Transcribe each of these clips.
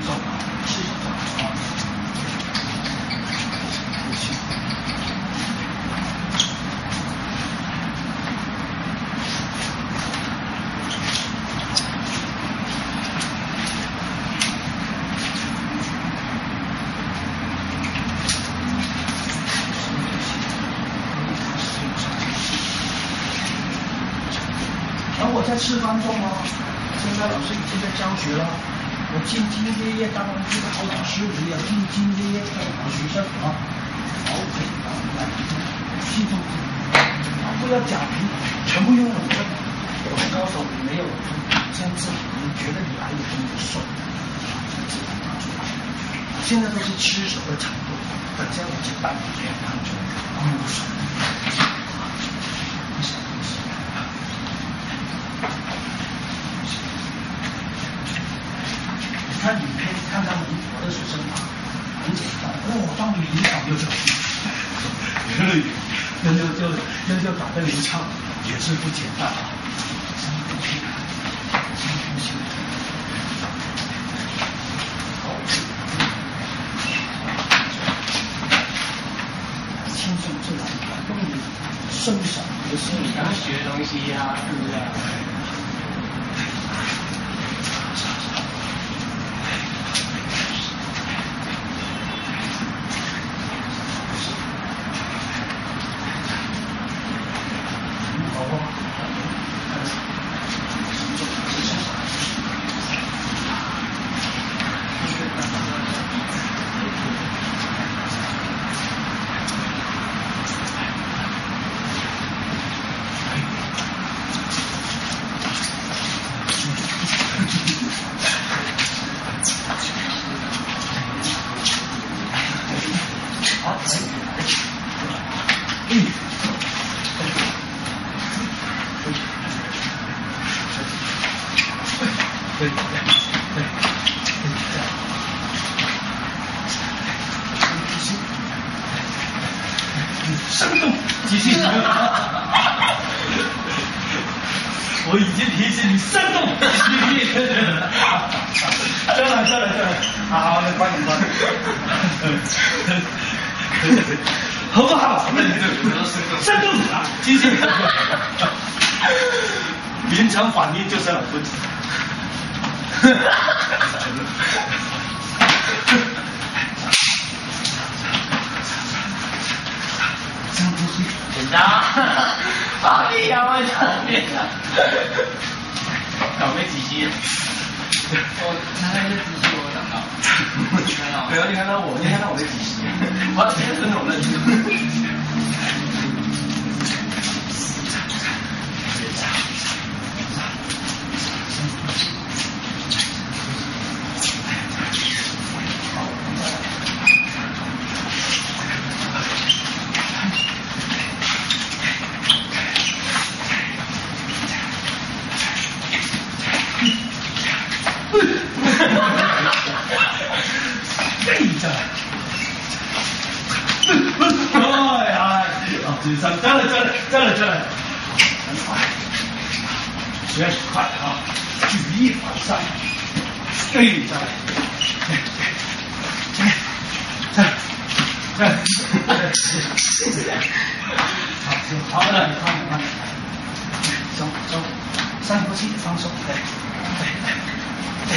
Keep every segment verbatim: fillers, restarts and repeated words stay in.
重啊，是一种啊。而我在示范中哦，现在老师已经在教学了，我兢兢业业当一个好老师一样，兢兢业业教导学生啊，好可以啊，来，记住，啊不要假评，全部用我的，我是高手，你没有，这样子你觉得你来的很不顺，现在都是吃手的程度，等下我去办别人看出来，不顺。看影片，看他们我的学生打，很简单。哦，当你领导又就，又又又又又打得流畅，也是不简单啊。深呼吸，深呼吸。好，轻松自然，用你伸手的时候， 你刚学东西呀、啊，是不是、啊？ 好，嗯，对，对，对，生动，继续。我已经提醒你生动，继续。再来，再来，再来。好，来，快点，快点。好不好？那你这生动啊，继续。临场反应就是要分。深呼吸。 紧张，好厉害啊！场面啊，搞没几期。我看到这几期我想到， 没有，你看到我，你看到我的几期， 我今天真的我认识。 哎呀，紧张，再来，再来，再来，再来，很快，学很快啊，举一反三，哎，再来，再来，再来，再来，好，好了，你看，你看，松松，深呼吸，放松，对，对，对，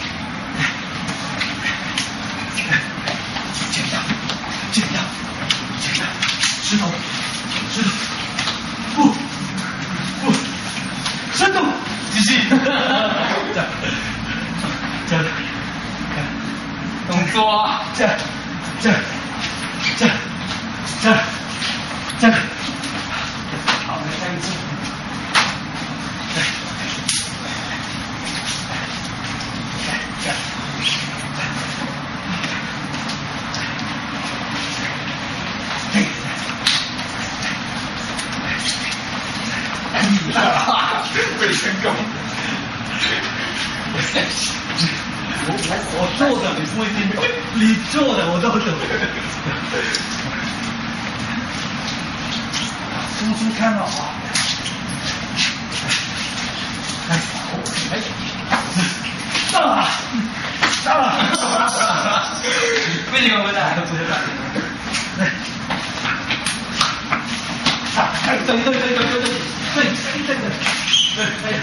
对，减压，减压。石头，石头，不，不，深度，继续，这样，这样， 动作， 这样，这样，这样，这样，这样，好，再一次，来，来，这样。 被成功。 我我我做的你不一定懂，你做的我都懂。注注看了啊！哎，好，哎，到了，到了。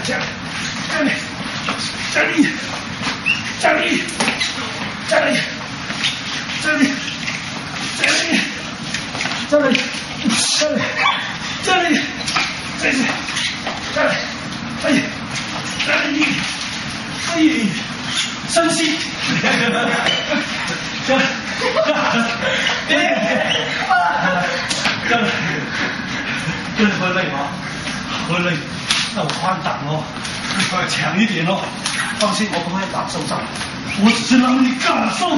加加力，加力，加力，加力，加力，加力，加力，加力，加力，加力，加力，哎，加力，哎，深吸，加力，哎，加力，真的会累吗？会累，那我宽挡哦，强一点哦。放心，我不会打受伤，我只是让你感受。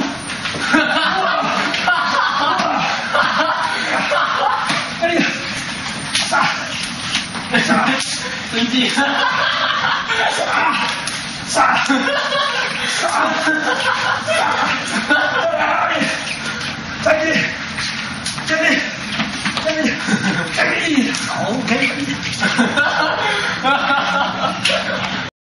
哎呀，杀，杀，生气，杀，杀，杀，再见，再见，再见，再见，好，OK。